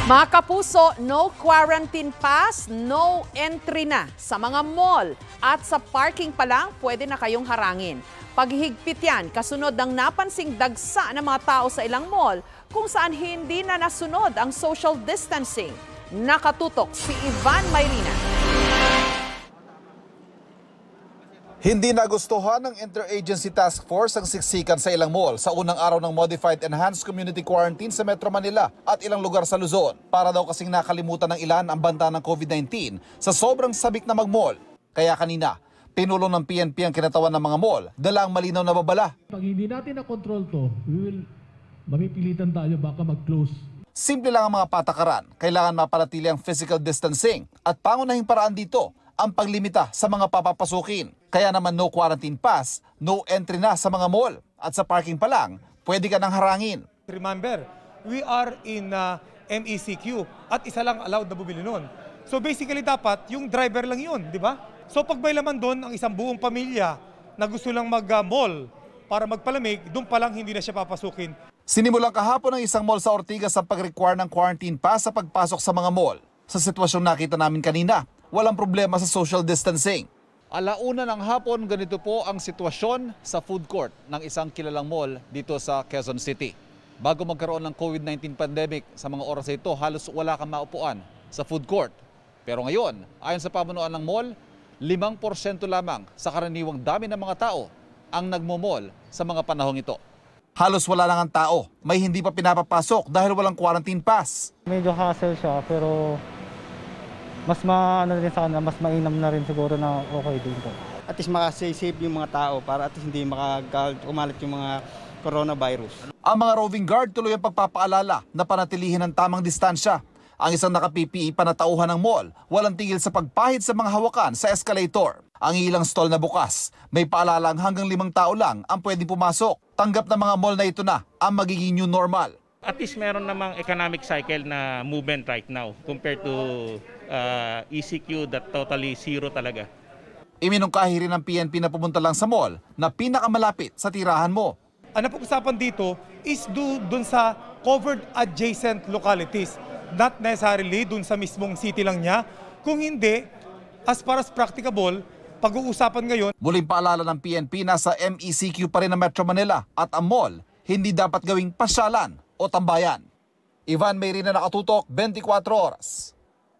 Mga kapuso, no quarantine pass, no entry na sa mga mall at sa parking pa lang pwede na kayong harangin. Paghihigpit yan, kasunod ng napansing dagsa ng mga tao sa ilang mall kung saan hindi na nasunod ang social distancing. Nakatutok si Ivan Mayrina. Hindi nagustuhan ng Interagency Task Force ang siksikan sa ilang mall sa unang araw ng Modified Enhanced Community Quarantine sa Metro Manila at ilang lugar sa Luzon. Para daw kasing nakalimutan ng ilan ang banta ng COVID-19 sa sobrang sabik na mag-mall. Kaya kanina, pinulong ng PNP ang kinatawan ng mga mall, dala ang malinaw na babala. Pag hindi natin na-control to, mapipilitan tayo baka mag-close. Simple lang ang mga patakaran. Kailangan mapanatili ang physical distancing at pangunahing paraan dito ang paglimita sa mga papapasukin. Kaya naman no quarantine pass, no entry na sa mga mall. At sa parking pa lang, pwede ka nang harangin. Remember, we are in MECQ at isa lang allowed na bumili nun. So basically dapat yung driver lang yun, di ba? So pag may laman doon ang isang buong pamilya na gusto lang mag-mall para magpalamig, doon pa lang hindi na siya papasukin. Sinimulan kahapon ng isang mall sa Ortigas ang pag-require ng quarantine pass sa pagpasok sa mga mall. Sa sitwasyong nakita namin kanina, walang problema sa social distancing. Alauna ng hapon, ganito po ang sitwasyon sa food court ng isang kilalang mall dito sa Quezon City. Bago magkaroon ng COVID-19 pandemic, sa mga oras ito, halos wala kang maupuan sa food court. Pero ngayon, ayon sa pamunuan ng mall, 5% lamang sa karaniwang dami ng mga tao ang nagmo-mall sa mga panahong ito. Halos wala lang ang tao, may hindi pa pinapapasok dahil walang quarantine pass. Medyo hassle siya pero mas rin sa kanila, mas mainam na rin siguro na okay din po. At least makasave yung mga tao para at least hindi kumalat yung mga coronavirus. Ang mga roving guard tuloy ang pagpapaalala na panatilihin ang tamang distansya. Ang isang naka-PPE panatauhan ng mall, walang tigil sa pagpahid sa mga hawakan sa escalator. Ang ilang stall na bukas, may paalalang hanggang 5 tao lang ang pwedeng pumasok. Tanggap ng mga mall na ito na ang magiging new normal. At least meron namang economic cycle na movement right now compared to ECQ that totally zero talaga. Iminungkahi rin ng PNP na pumunta lang sa mall na pinakamalapit sa tirahan mo. Ang napag-usapan dito is dun sa covered adjacent localities. Not necessarily dun sa mismong city lang niya. Kung hindi, as far as practicable, pag-uusapan ngayon. Muling paalala ng PNP na sa MECQ pa rin ng Metro Manila at ang mall hindi dapat gawing pasyalan o tambayan. Ivan Mayrina, Nakatutok, 24 Oras.